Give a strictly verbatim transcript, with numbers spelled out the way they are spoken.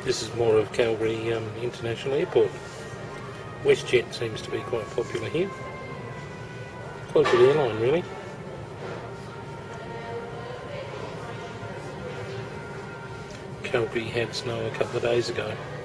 This is more of Calgary um, International Airport. WestJet seems to be quite popular here. Quite a good airline, really. Calgary had snow a couple of days ago.